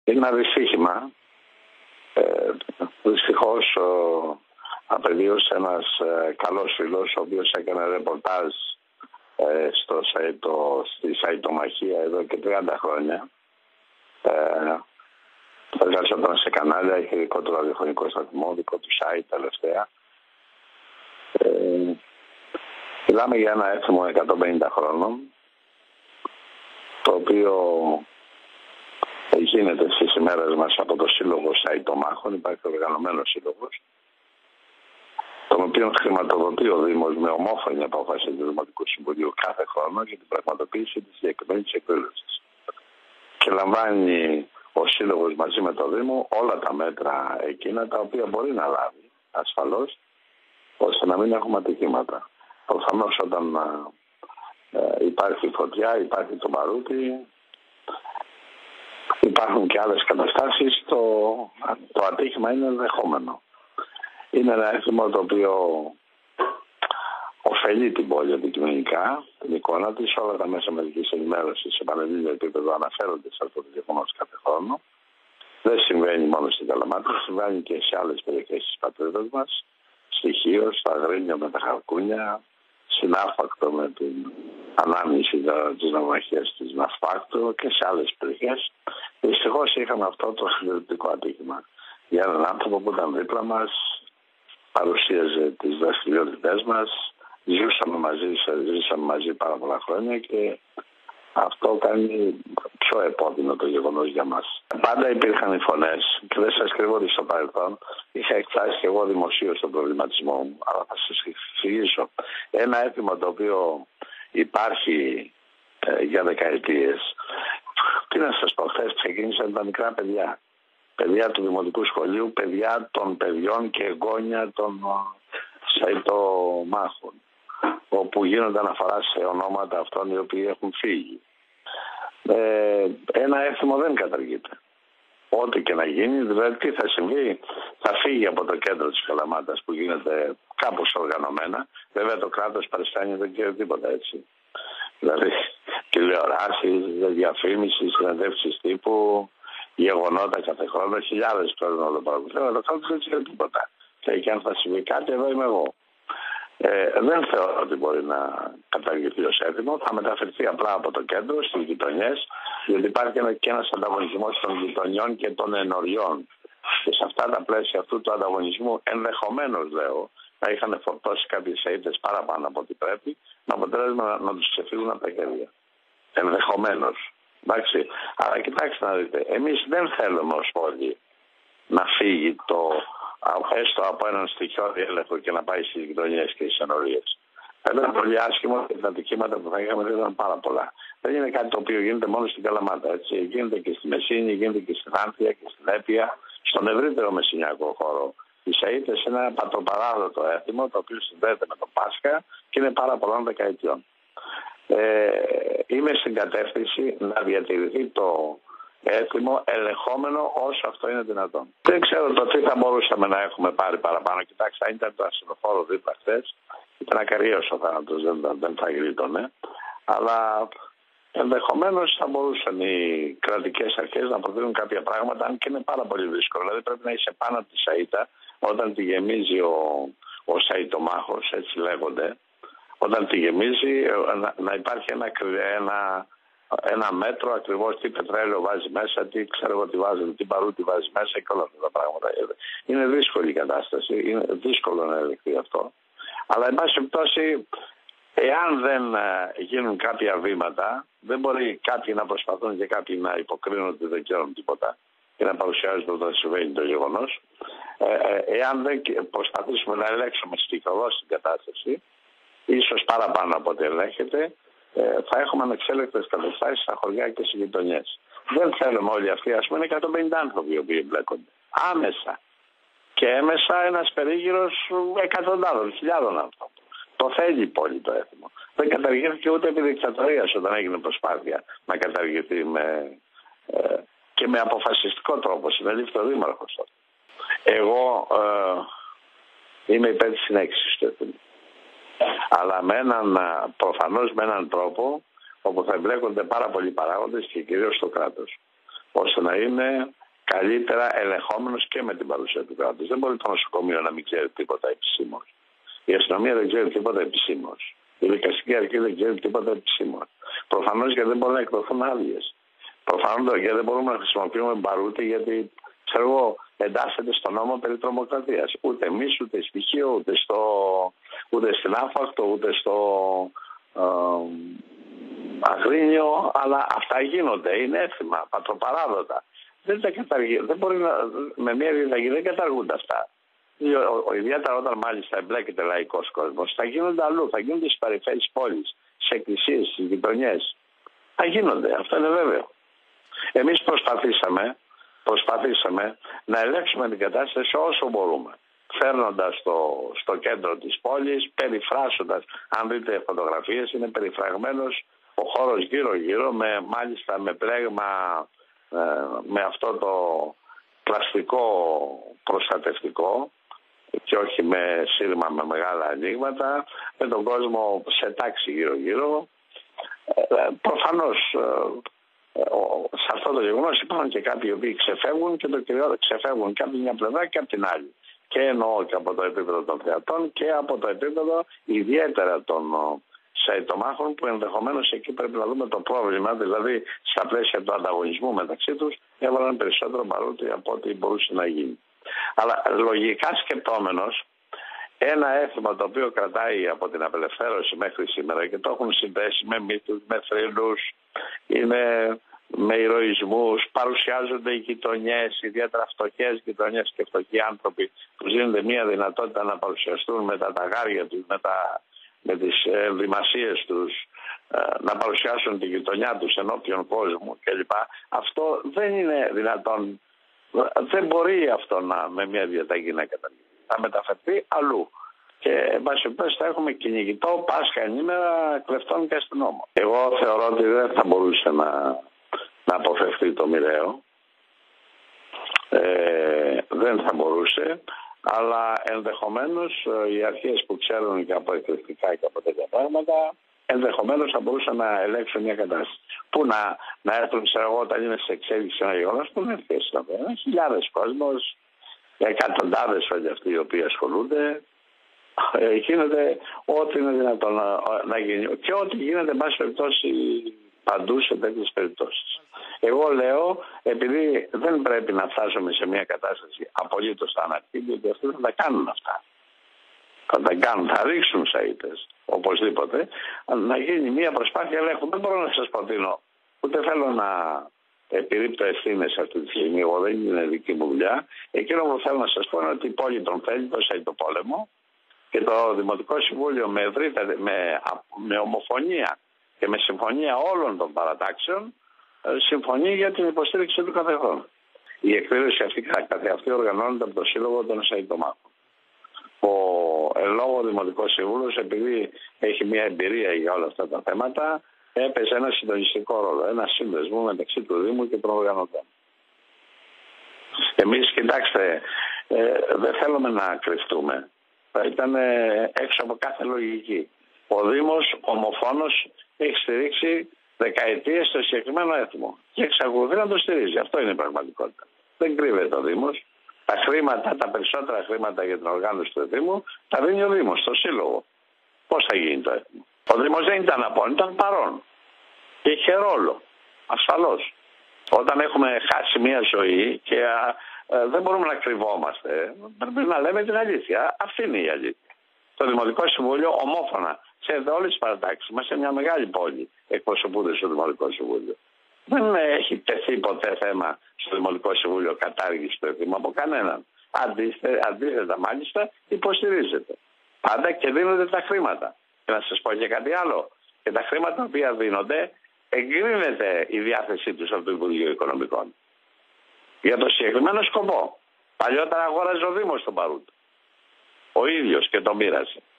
Είναι ένα δυστύχημα. Δυστυχώς απεβίωσε ένας καλός φίλος, ο οποίος έκανε ρεπορτάζ στη Σαϊτομαχία εδώ και 30 χρόνια. Εργαζόταν σε κανάλια, είχε δικό του ραδιοφωνικό σταθμό, δικό του site τελευταία. Μιλάμε για ένα έθιμο 150 χρόνων, το οποίο γίνεται στις ημέρες μας από το Σύλλογο Σαϊτομάχων. Υπάρχει οργανωμένος σύλλογος, τον οποίο χρηματοδοτεί ο Δήμος με ομόφωνη απόφαση του Δημοτικού Συμβουλίου κάθε χρόνο για την πραγματοποίηση της συγκεκριμένης εκδήλωσης. Και λαμβάνει ο Σύλλογος μαζί με το Δήμο όλα τα μέτρα εκείνα τα οποία μπορεί να λάβει ασφαλώς, ώστε να μην έχουμε ατυχήματα. Προφανώς όταν υπάρχει φωτιά, υπάρχει το μπαρούτι, υπάρχουν και άλλες καταστάσεις, το ατύχημα είναι ενδεχόμενο. Είναι ένα έθιμο το οποίο ωφελεί την πόλη αντικειμενικά, την εικόνα της, όλα τα μέσα μαζικής ενημέρωσης σε πανελλήνιο επίπεδο αναφέρονται σε αυτό το γεγονός κάθε χρόνο. Δεν συμβαίνει μόνο στην Καλαμάτα, συμβαίνει και σε άλλες περιοχές της πατρίδας μας, στη Χίο, στα Αγρίνια με τα Χαρκούνια, συνάφακτο με την ανάμνηση της ναυμαχίας της Ναυπάκτου και σε άλλες περιοχές. Δυστυχώς είχαμε αυτό το συντηρητικό ατύχημα για έναν άνθρωπο που ήταν δίπλα μας, παρουσίαζε τις δραστηριότητές μας, ζήσαμε μαζί πάρα πολλά χρόνια και αυτό κάνει πιο επώδυνο το γεγονός για μας. Πάντα υπήρχαν οι φωνές και δεν σας κρύβω ότι στο παρελθόν είχα εκφράσει και εγώ δημοσίως τον προβληματισμό μου, αλλά θα σας εξηγήσω. Ένα έθιμο το οποίο υπάρχει για δεκαετίες. Τι να σας πω, χθες ξεκίνησαν τα μικρά παιδιά. Παιδιά του Δημοτικού Σχολείου, παιδιά των παιδιών και εγγόνια των Σαϊτομάχων, όπου γίνονται αναφορά σε ονόματα αυτών οι οποίοι έχουν φύγει. Ένα έθιμο δεν καταργείται. Ό,τι και να γίνει, δηλαδή τι θα συμβεί, θα φύγει από το κέντρο της Καλαμάτας που γίνεται κάπως οργανωμένα. Βέβαια το κράτος παριστάνει δεν ξέρει τίποτα, έτσι. Δηλαδή τηλεοράσεις, διαφήμιση, συνεντεύξεις τύπου, γεγονότα κάθε χρόνο, χιλιάδες πρέπει να το παρακολουθούν, αλλά το κράτος δεν ξέρει τίποτα. Και αν θα συμβεί κάτι, εδώ είμαι εγώ. Δεν θεωρώ ότι μπορεί να καταργηθεί ως έθιμο. Θα μεταφερθεί απλά από το κέντρο στις γειτονιές, διότι υπάρχει και ένας ανταγωνισμός των γειτονιών και των ενοριών. Και σε αυτά τα πλαίσια αυτού του ανταγωνισμού, ενδεχομένως λέω, θα είχαν φορτώσει κάποιες αίτες παραπάνω από ό,τι πρέπει, με αποτέλεσμα να τους ξεφύγουν από τα χέρια. Ενδεχομένως. Εντάξει. Αλλά κοιτάξτε να δείτε, εμείς δεν θέλουμε ως πόλη να φύγει έστω από έναν στοιχειώδη έλεγχο και να πάει στις γειτονιές και στις ενορίες. Θα ήταν πολύ άσχημο και τα ατυχήματα που θα είχαμε δεν ήταν πάρα πολλά. Δεν είναι κάτι το οποίο γίνεται μόνο στην Καλαμάτα. Έτσι. Γίνεται και στη Μεσίνη, γίνεται και στην Άνθια και στην Έπεια, στον ευρύτερο μεσσηνιακό χώρο. Η ΣΑΙΤΕ είναι ένα πατροπαράδοτο έθιμο το οποίο συνδέεται με το Πάσχα και είναι πάρα πολλών δεκαετιών. Είμαι στην κατεύθυνση να διατηρηθεί το έθιμο ελεγχόμενο όσο αυτό είναι δυνατόν. Δεν ξέρω το τι θα μπορούσαμε να έχουμε πάρει παραπάνω. Κοιτάξτε, αν ήταν το ασθενοφόρο δίπλα χθες, ήταν ακαρίος ο θάνατος, δεν θα γλίτωνε. Αλλά ενδεχομένως θα μπορούσαν οι κρατικές αρχές να προτείνουν κάποια πράγματα, αν και είναι πάρα πολύ δύσκολο. Δηλαδή πρέπει να είσαι πάνω από τη Σαΐτα όταν τη γεμίζει ο Σαϊτομάχος, έτσι λέγονται. Όταν τη γεμίζει να υπάρχει ένα μέτρο ακριβώς τι πετρέλαιο βάζει μέσα, τι ξέρω εγώ τι βάζει, τι παρούτι βάζει μέσα και όλα αυτά τα πράγματα. Είναι δύσκολη η κατάσταση, είναι δύσκολο να ελεγχθεί αυτό. Αλλά εν πάση περιπτώσει, εάν δεν γίνουν κάποια βήματα, δεν μπορεί κάποιοι να προσπαθούν και κάποιοι να υποκρίνουν ότι δεν ξέρουν τίποτα και να παρουσιάζουν όταν συμβαίνει το γεγονός. Εάν δεν προσπαθήσουμε να ελέγξουμε στοιχειοδός την κατάσταση, ίσως παραπάνω από ό,τι ελέγχεται, θα έχουμε ανεξέλεγκτες καταστάσεις στα χωριά και στις γειτονιές. Δεν θέλουμε όλοι αυτοί, ας πούμε, είναι 150 άνθρωποι οι οποίοι εμπλέκονται. Άμεσα. Και έμεσα ένας περίγυρος εκατοντάδων, χιλιάδων ανθρώπων. Το θέλει η πόλη το έθιμο. Δεν καταργήθηκε ούτε επί δικτατορίας όταν έγινε προσπάθεια να καταργηθεί και με αποφασιστικό τρόπο. Συνελήφθη ο Δήμαρχος τότε. Εγώ είμαι υπέρ της συνέχισης του έθιμου. Αλλά προφανώς με έναν τρόπο όπου θα εμπλέκονται πάρα πολλοί παράγοντες και κυρίως το κράτος. ώστε να είναι καλύτερα ελεγχόμενος και με την παρουσία του κράτους. Δεν μπορεί το νοσοκομείο να μην ξέρει τίποτα επισήμως. Η αστυνομία δεν ξέρει τίποτα επισήμως. Η δικαστική αρχή δεν ξέρει τίποτα επισήμως. Προφανώς γιατί δεν μπορούν να εκδοθούν άδειες. Προφανώς γιατί δεν μπορούμε να χρησιμοποιούμε μπαρούτι, γιατί ξέρω εγώ, εντάσσεται στο νόμο περί τρομοκρατίας. Ούτε εμείς, ούτε στοιχείο, ούτε στην Άφακτο, ούτε στο Αγρίνιο, αλλά αυτά γίνονται, είναι έθιμα, πατροπαράδοτα. Δεν μπορεί με μια διαταγή δεν καταργούνται αυτά. Ιδιαίτερα όταν μάλιστα εμπλέκεται λαϊκός κόσμος, θα γίνονται αλλού, θα γίνονται στις περιφέρειες πόλης, σε εκκλησίες, στις γειτονιές. Θα γίνονται, αυτό είναι βέβαιο. Εμείς προσπαθήσαμε να ελέγξουμε την κατάσταση όσο μπορούμε. Φέρνοντας στο κέντρο της πόλης, περιφράσοντας, αν δείτε φωτογραφίες, είναι περιφραγμένος ο χώρος γύρω-γύρω, μάλιστα με πλέγμα, με αυτό το πλαστικό προστατευτικό και όχι με σύρμα με μεγάλα ανοίγματα, με τον κόσμο σε τάξη γύρω-γύρω. Προφανώς σε αυτό το γεγονός υπάρχουν και κάποιοι οι οποίοι ξεφεύγουν και το κυριότερο ξεφεύγουν και από την μια πλευρά και από την άλλη. Και εννοώ και από το επίπεδο των θεατών και από το επίπεδο ιδιαίτερα των σαϊτομάχων, που ενδεχομένως εκεί πρέπει να δούμε το πρόβλημα, δηλαδή στα πλαίσια του ανταγωνισμού μεταξύ τους έβαλαν περισσότερο μπαρούτι από ό,τι μπορούσε να γίνει. Αλλά λογικά σκεπτόμενος, ένα έθιμα το οποίο κρατάει από την απελευθέρωση μέχρι σήμερα και το έχουν συνδέσει με μύθους, με θρύλους, είναι με ηρωισμούς, παρουσιάζονται οι γειτονιές, ιδιαίτερα φτωχές γειτονιές και φτωχοί άνθρωποι που δίνονται μια δυνατότητα να παρουσιαστούν με τα ταγάρια τους, με τις ενδυμασίες τους, να παρουσιάσουν τη γειτονιά τους ενώπιον κόσμου κλπ. Αυτό δεν είναι δυνατόν, δεν μπορεί αυτό με μια διαταγή να καταργηθεί. Θα μεταφερθεί αλλού. Και εν πάση περιπτώσει θα έχουμε κυνηγητό Πάσχα ενήμερα κλεφτών και αστυνόμων. Εγώ θεωρώ ότι δεν θα μπορούσε να αποφευθεί το μοιραίο. Δεν θα μπορούσε, αλλά ενδεχομένως οι αρχές που ξέρουν και από εκρηκτικά και από τέτοια πράγματα, ενδεχομένως θα μπορούσαν να ελέγξουν μια κατάσταση. Πού να έρθουν, ξέρω εγώ, όταν είναι σε εξέλιξη ένα γεγονός, που δεν θέσει να βγουν. Χιλιάδες κόσμος, εκατοντάδες όλοι αυτοί οι οποίοι ασχολούνται. Γίνεται ό,τι είναι δυνατόν να γίνει. Και ό,τι γίνεται, εν πάση περιπτώσει, παντού σε τέτοιες περιπτώσεις. Εγώ λέω, επειδή δεν πρέπει να φτάσουμε σε μια κατάσταση απολύτως θανατική, διότι αυτοί θα τα κάνουν αυτά. Θα ρίξουν σαΐτες, οπωσδήποτε, να γίνει μια προσπάθεια ελέγχου. Δεν μπορώ να σας προτείνω, ούτε θέλω να επιρρύπτω ευθύνες αυτή τη στιγμή, εγώ δεν είναι δική μου δουλειά. Εκείνο που θέλω να σας πω είναι ότι η πόλη τον θέλει, το σαΐτοπόλεμο, και το Δημοτικό Συμβούλιο με ομοφωνία και με συμφωνία όλων των παρατάξεων συμφωνεί για την υποστήριξη του καθεστώτος. Η εκδήλωση αυτή οργανώνεται από το Σύλλογο των Σαΐτομάχων. Ο εν λόγω Δημοτικός Συμβούλιος, επειδή έχει μια εμπειρία για όλα αυτά τα θέματα, έπαιζε ένα συντονιστικό ρόλο, ένα σύνδεσμο μεταξύ του Δήμου και των οργανωτών. Εμείς, κοιτάξτε, δεν θέλουμε να κρυφτούμε. Θα ήταν έξω από κάθε λογική. Ο Δήμος ομοφόνος έχει στηρίξει δεκαετίες το συγκεκριμένο έθιμο και εξακολουθεί να το στηρίζει. Αυτό είναι η πραγματικότητα. Δεν κρύβεται ο Δήμος. Τα περισσότερα χρήματα για την οργάνωση του Δήμου τα δίνει ο Δήμος, το Σύλλογο. Πώς θα γίνει το έθιμο? Ο Δήμος δεν ήταν απόν, ήταν παρόν. Και είχε ρόλο. Ασφαλώς. Όταν έχουμε χάσει μια ζωή και δεν μπορούμε να κρυβόμαστε, πρέπει να λέμε την αλήθεια. Αυτή είναι η αλήθεια. Το Δημοτικό Συμβούλιο ομόφωνα, ξέρετε, όλες τις παρατάξεις μας σε μια μεγάλη πόλη εκπροσωπούνται στο Δημοτικό Συμβούλιο. Δεν έχει τεθεί ποτέ θέμα στο Δημοτικό Συμβούλιο κατάργηση του έθιμου από κανέναν. Αντίθετα, μάλιστα, υποστηρίζεται. Πάντα και δίνονται τα χρήματα. Και να σας πω και κάτι άλλο. Και τα χρήματα τα οποία δίνονται, εγκρίνεται η διάθεσή τους από το Υπουργείο Οικονομικών. Για το συγκεκριμένο σκοπό. Παλιότερα αγόραζε ο Δήμος τον παρούτο. Ο ίδιος και τον μοίρασε.